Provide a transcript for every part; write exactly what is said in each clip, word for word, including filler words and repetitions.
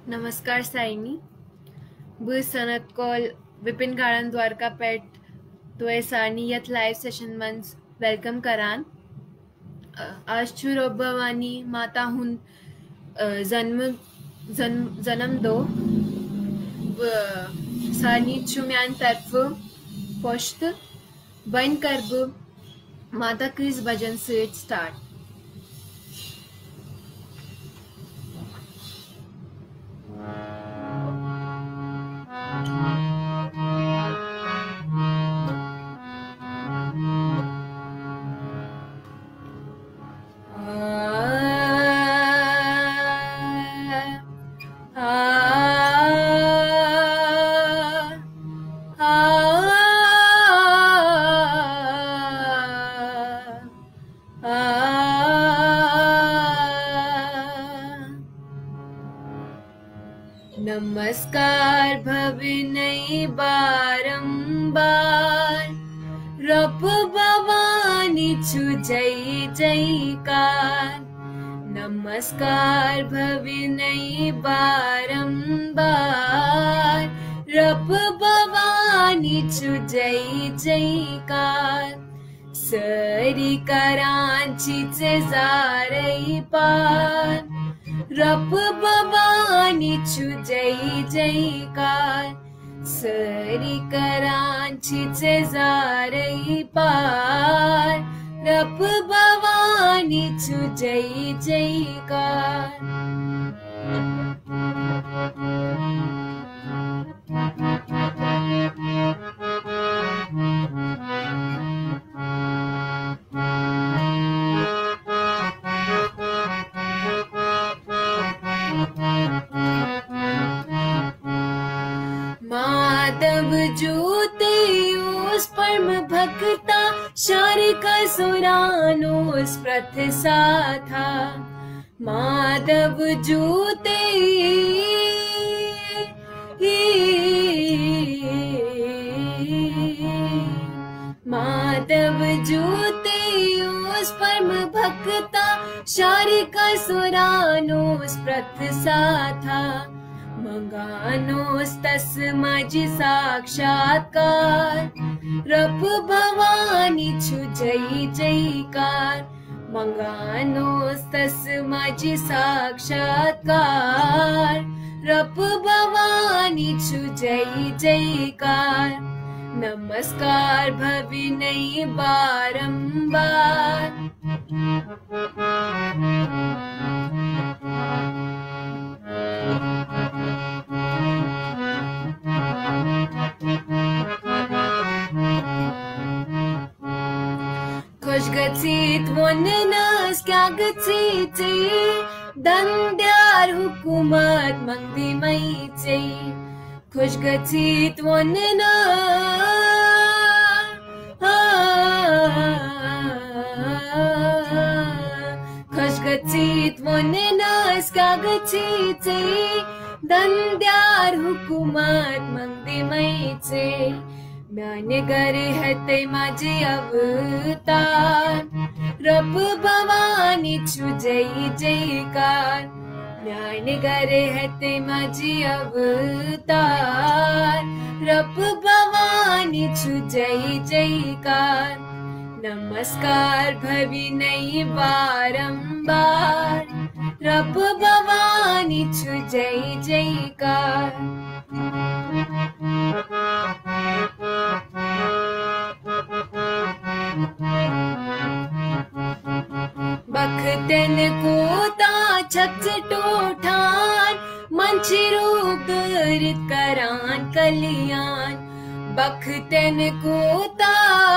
नमस्कार साईनी बु सनत कॉल विपिन गाळन द्वारका पेट तो सानी यथ लाइव सेशन मंस वेलकम करान आज छु रोबवानी माता हुन जन्म जन्म जन्म दो सानी छु म्यान तरफ पोस्ट बन करब माता क्रिस भजन से स्टार्ट नमस्कार भविनई बारंबार रब भवानी छु जय जयकार। नमस्कार भविनई बारंबार रब भवानी छु जय जयकार। सरी करांची चे जारई पार रब भवानी छु जय जयकार। सरी करांची चे जारई पार रब भवानी छु जय जयकार। माधव जूते उस परम भक्ता शारिका सुरानुस प्रथसा था। माधव जूते माधव जूते उस परम भक्ता शारिका सुरानुस प्रथसा था। मंगानोस तस्मजि साक्षात्कार रब भवानी छु जय जयकार। मंगानोस तस्मजि साक्षात्कार रब भवानी छु जय जयकार। नमस्कार भविनई बारंबार खुश गचित वननस क्या गचिते दंड्यार हुकुमत मंगदी मैचे। खुश गचित वनन खुश गचित वननस क्या गचिते दंड्यार हुकुमत मंगदी मैचे। म्याने गरे हते माझे अवतार रब भवानी छु जय जयकार। म्याने गरे हते माझे अवतार रब भवानी छु जय जयकार। नमस्कार भविनई बारंबार रब भवानी छु जय जयकार। बखतन कोता छचटोठान मंची रूप दरित करान कलियान। बखतन कोता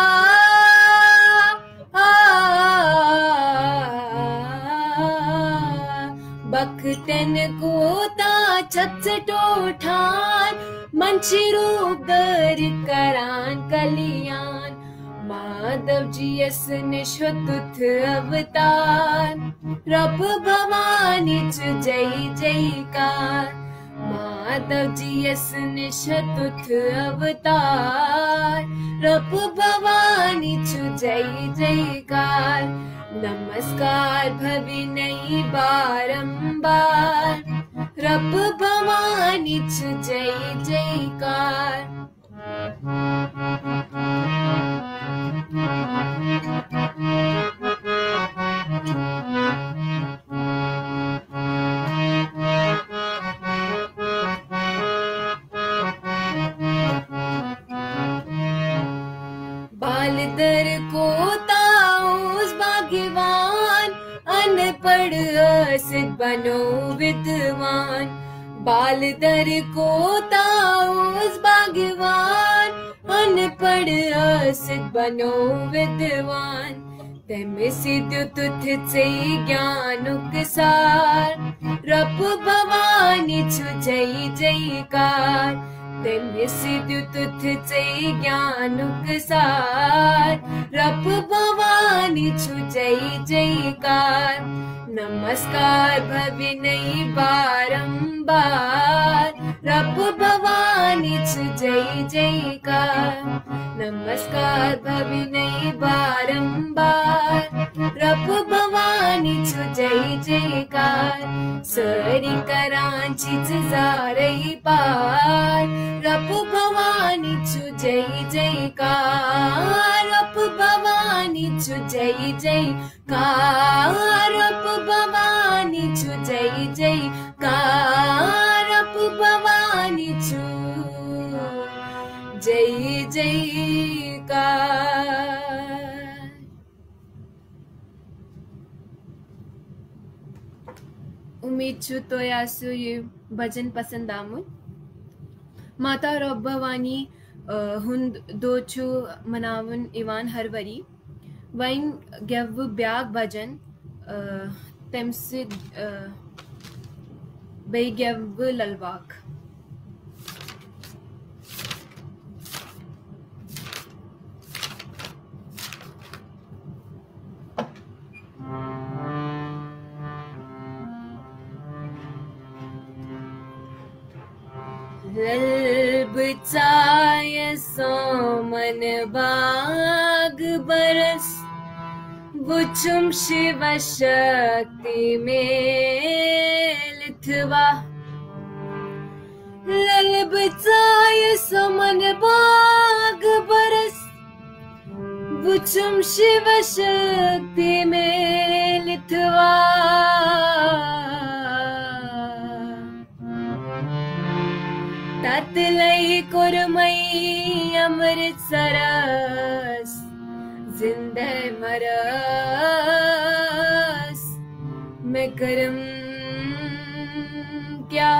बखतन कोता छचटोठान मंची रूप दरित करान कलियान। माधव जी यस निश्वतुथ अवतार रब भवानी छु जय जयकार। माधव जी यस निश्वतुथ अवतार रब भवानी छु जय जयकार। नमस्कार भविनई बारंबार रब भवानी छु जय जयकार। बालदर को ताऊस भाग्यवान, अनपढ़ असित बनो विद्वान। बालदर को ताऊस भाग्यवान, अनपढ़ असित बनो विद्वान। तेम सिद्ध तुथ से ज्ञानुक सार, रब भवानी छु जय जयकार। तेम सिद्ध तुथ से ज्ञानुक सार, रब भवानी छु जय जयकार। नमस्कार भविनई बारंबार, रब भवानी छु जय जयकार। नमस्कार भविनई बारंबार, रब भवानी छु जय जयकार। सरी करांची जारई पार, रब भवानी छु जय जयकार। रब भवानी छु जय जयकार। रब भवानी छु जय जयकार। रब भवानी छु जय जयकार। उम्मीद छु तो यासु ये भजन पसंद आमुन। माता रब भवानी हुंद दो छु मनावन इवान हर वरी। वैन गेव ब्याग भजन तम से बे गेव ललवाक। लल बचाय सोमन बाग बरस, बुचुम शिव शक्ति मेलिथवा। लल बचाय सोमन बाग बरस, बुचुम शिव शक्ति मेलिथवा। ततलई कुरमई अमृत सरस, जिंदे मरस मैं करम क्या।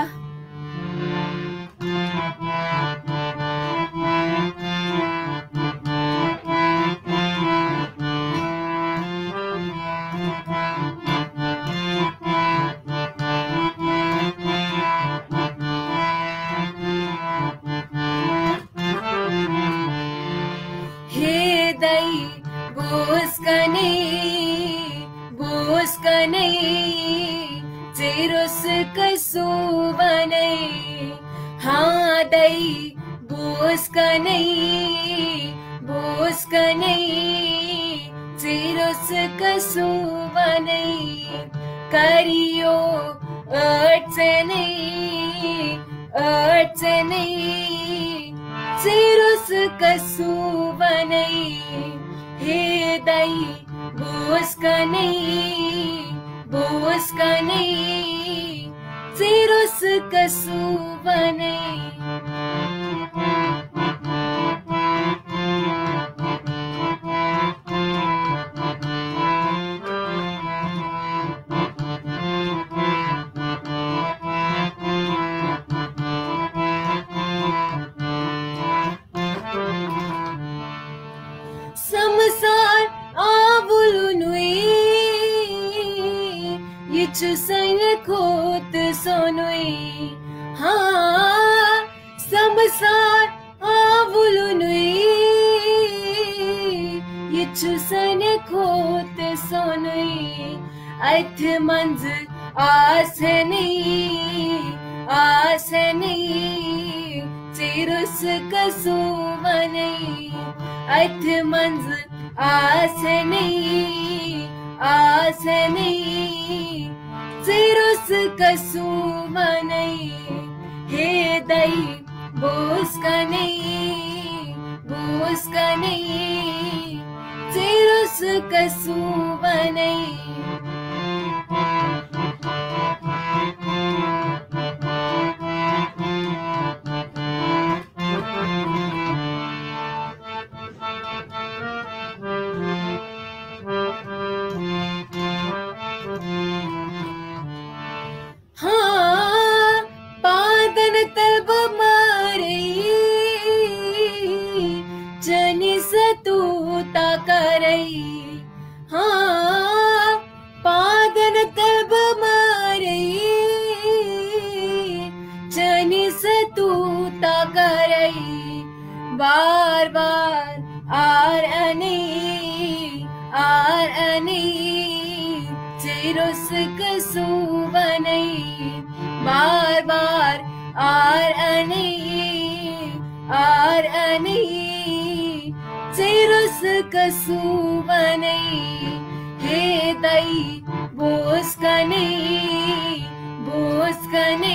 बोस कने बोस कने चिरुस कसु बने। हाँ दई बोस कने बोस कने चिरुस कसु बने। करियो अर्चने अर्चने चिरुस कसु बने। हे दई बोस कने बोस कने चिरुस कसु बने। समसार आवुलुनुई यिचु सन खोत सोनुई। हाँ समसार आवुलुनुई यिचु सन खोत सोनुई। अथ मंज आसनी आसनी चिरुस कसु बने। अथ मंज आसनी आसनी चिरुस कसु बने। हे बोस्कने बोस्कने चिरुस कसुबने बार बार आर अने आर अने चिरुस कसुबने बार बार आर अने आर अने चिरुस कसुबने हे दई बोस्कने बोस्कने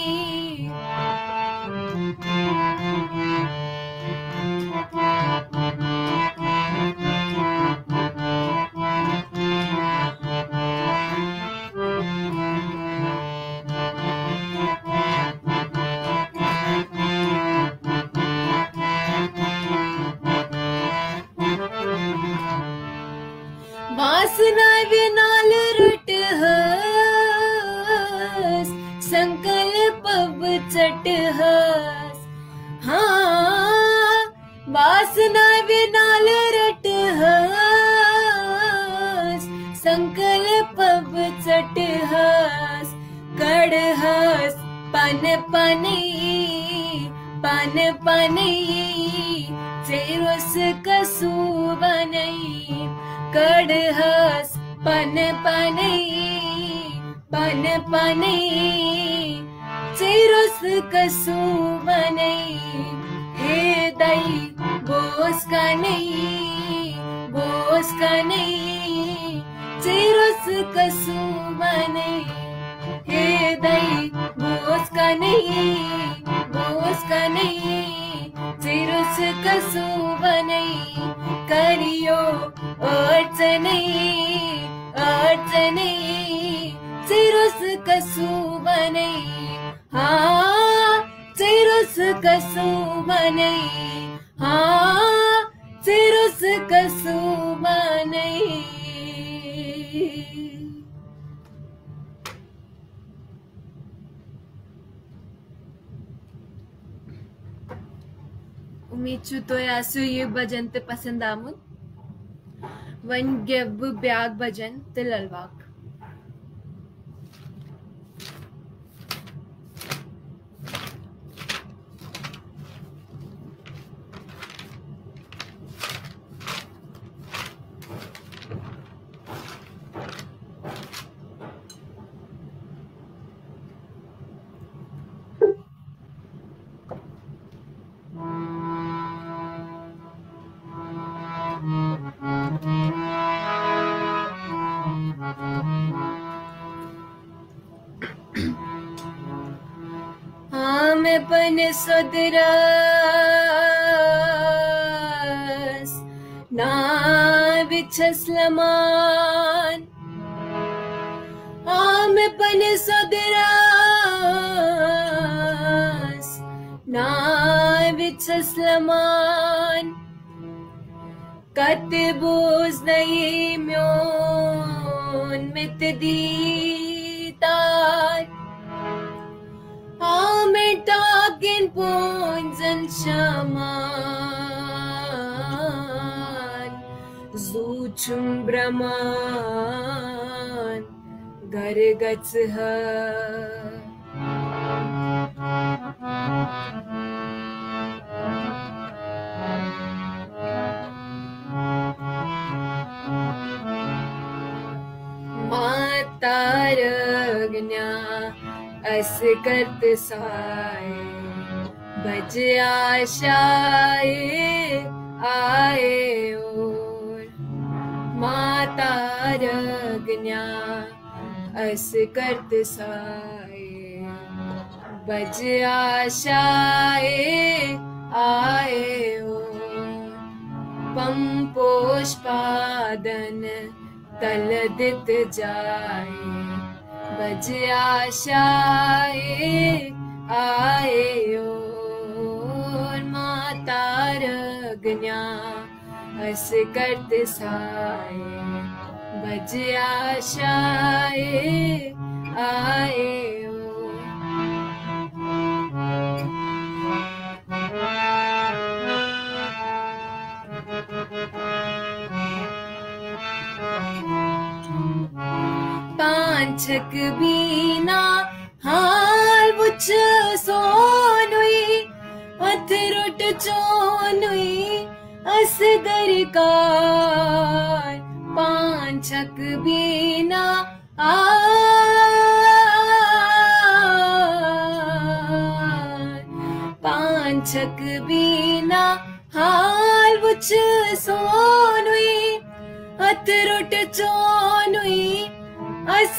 वासना विनाल रटहस संकल्प चटहस हाँ वासना विनाल रटहस संकल्प चटहस कड़हस पन पने पन पने चिरुस कसुबने कड़हस पन पने पन पने चिरुस कसुबने हे दई बोस्कने बोस्कने चिरुस कसुबने हे दई बोस्कने बोस्कने चिरुस कसुबने करियो अर्चने अर्चने चिरुस कसुबने हाँ चिरुस कसुबने हाँ चिरुस कसुबने उम्मीद छु तो यासु ये भजन ते पसंद आमुन वन गेब ब्याग भजन ते ललवाक पन सदरस ना बिछसलमान आम पन सदरस ना बिछसलमान कत बोझ नहीं म्योन मित दीतार Amen takin punzen shaman Zuchum brahman gargats ha Mataragnya अस करत साए बज आशाए आए और माता रगन्या अस करत साए बज आशाए आए ओ पंपोष्पादन तलदित जाए बज आशाए आए ओ माता रगन्या अस करत साए बज आशाए आए ओ पांचक बीना हाल बुछ सोनुई अथरुट चोनुई अस दरकार पांचक बीना आ पांचक बीना हाल बुछ सोनुई अथरुट चोनुई अस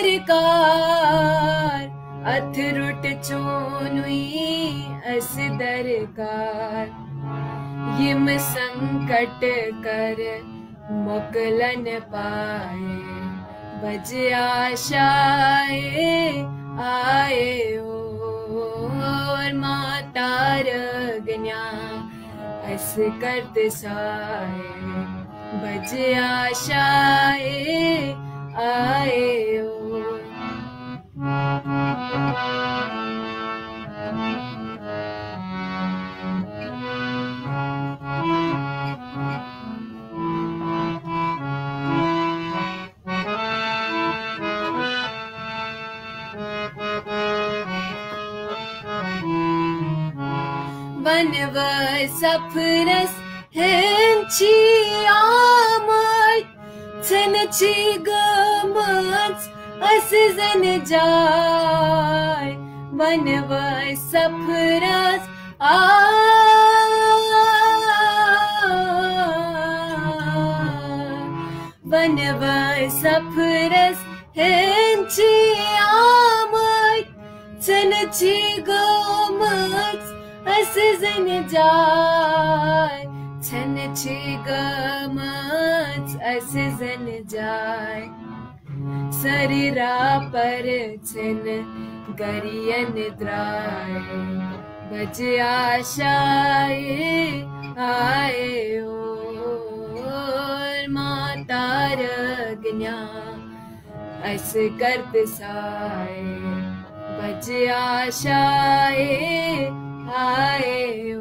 दरकार अथरुट चोनुई अस दरकार यम संकट कर मोकलन पाए बज आशाए आए और माता रगन्या अस करत साए बज आशाए आए ओ वनव सफरस हेंची आमद छनची गमच अस जन जाय वनव सफरस आ वनव सफरस हेंची आमद छनची गमच अस जन जाय छनची गमच अस जन जाय शरीरा पर छन गरियन द्राय बज आशाए आए और माता रगन्या अस करत साए बज आशाए आए ओ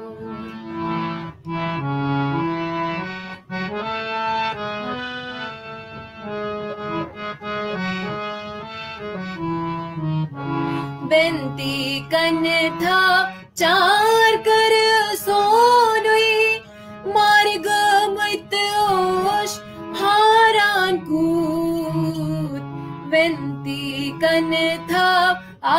बेनती कन था चार कर सोनुई मार्ग मत ओश हारान कूद बेनती कन था आ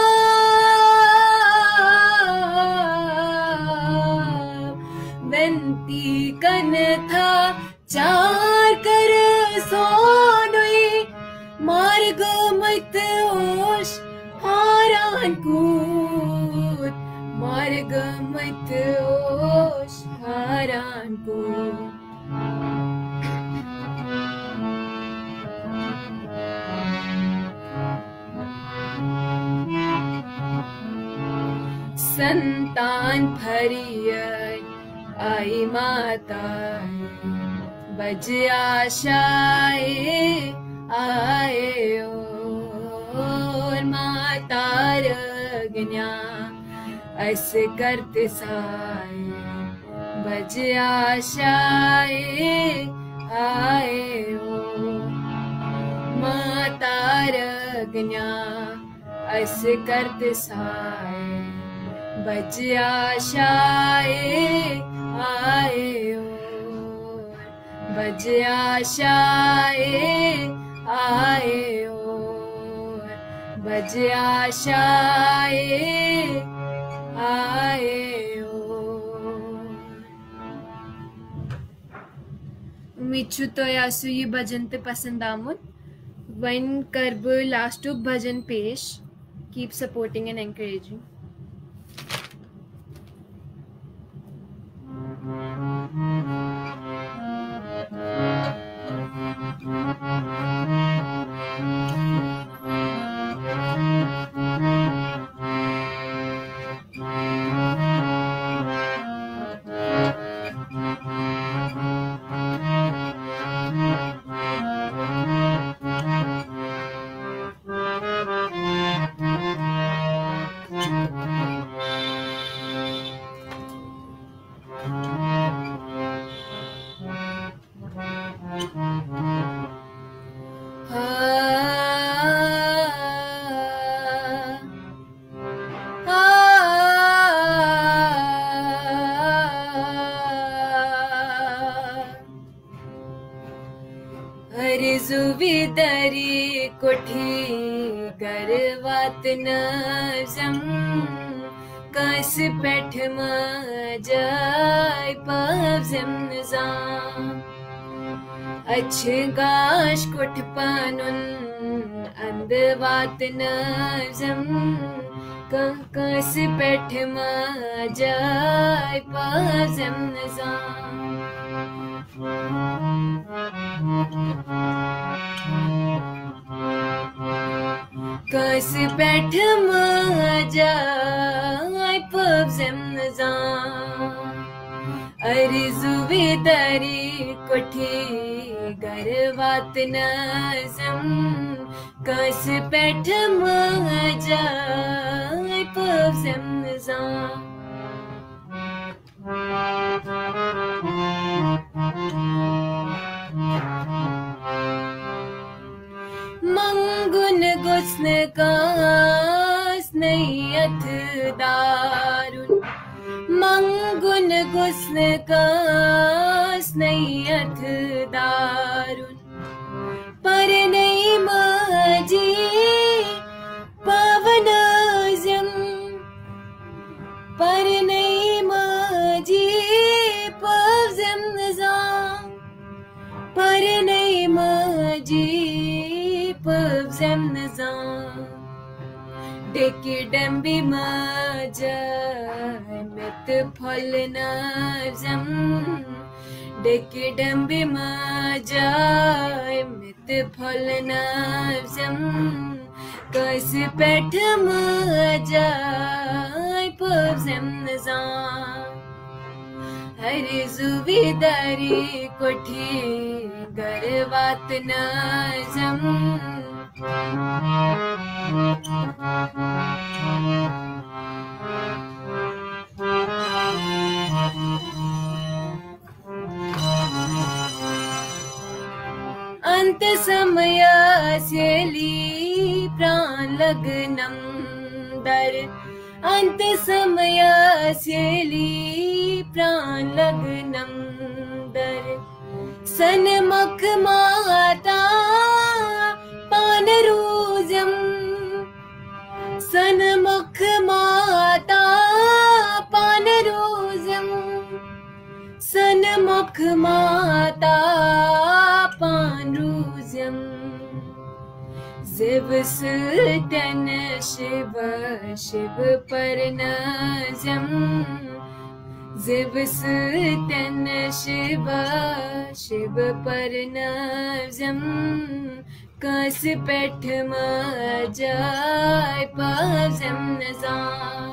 बेनती कन था चार कर सोनुई मार्ग मत ओश हारान कूद मार्ग मत ओश हारान कूद संतान फरियद आई माता बज आशाए आए और माता रगन्या अस करत साए बज आशाए आए माता रगन्या अस करत साए बज आशाए आए बज आशाए आए बज आशाए आए उम्मीद छु तो आसु ये भजन ते पसंद आमुत वन करब लास्टुक भजन पेश keep supporting and encouraging. अर्जुविदरी कोठी गर्वात नजम कस पेठ मजाय पवजम नजाम अच्छ गाश कोठ पानुन अंदवात नजम कस पेठ मजाय पवजम नजाम कस पेठ मजाय पवजम नजाम अर्जुविदरी कोठी गर्वात नजम कस पेठ मजाय पवजम नजाम मंगुन गुस्न कास नैयत दारुन मंगुन गुस्न कास नैयत दारुन पर नहीं माजी पवनजम पर नहीं माजी पवजम नजाम पर नहीं माजी पवजम नजाम डेकी डम्बी मजाय मित फल नजम डेकी डम्बी मजाय मित फल नजम कस पेठ मजाय पवजम नजाम अर्जुविदरी कोठी गर्वात नजम अंत समयास्यली प्राण लग्नं दर अंत समयास्यली प्राण लग्नं दर सन्मुख माता पानरूजम सन्मुख माता पानरूजम सन्मुख माता पानरूजम शिव सुतन शिव शिव परनजम शिव सुतन शिव शिव परनजम कस पेठ मजाय पवजम नजाम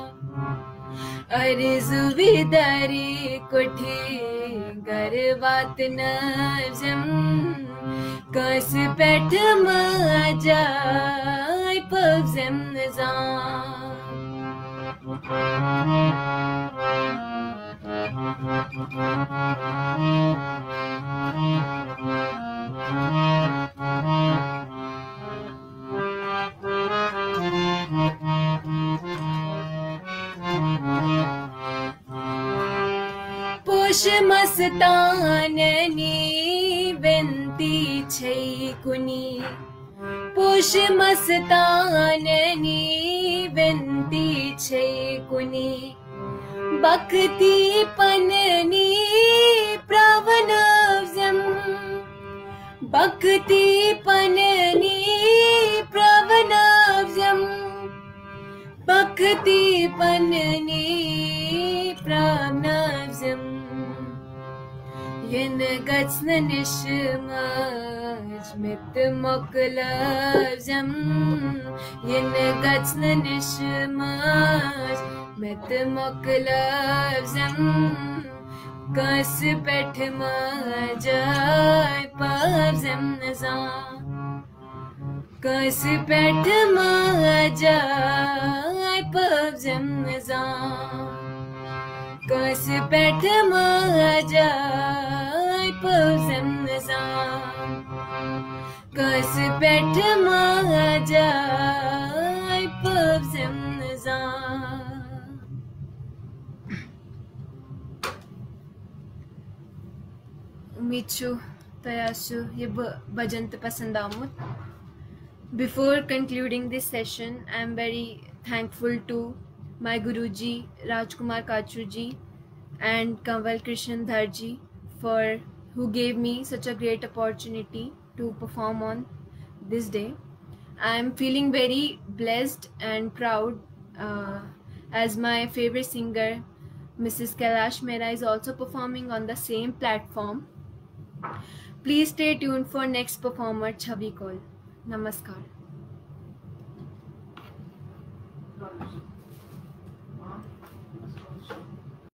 अर्जुविदरी कोठी गर्वात नजम कस पेठ मजाय पवजम नजाम पोष मस्ताननी विनती छै कुनी पोष मस्ताननी विनती छै कुनी भक्ति पननी प्रवनजम भक्ति पननी प्रवनजम Bhakti panni pranavzam yen gatsna nishmaj mit moklavzam yen gatsna nishmaj mit moklavzam kas peth majay pavzam nazam kas peth majay pavzam nazam kas peth majay pavzam nazam kas peth majay pavzam nazam. उम्मीद छु तयाशु ये भजन तो पसंद आमुत. Before concluding this session, I am very thankful to my Guruji Rajkumar Kachuji and Kanwal Krishan Dharji for who gave me such a great opportunity to perform on this day. I am feeling very blessed and proud uh, as my favorite singer Missus Kailash Mehra is also performing on the same platform. Please stay tuned for next performer Chavi Kaul. Namaskar.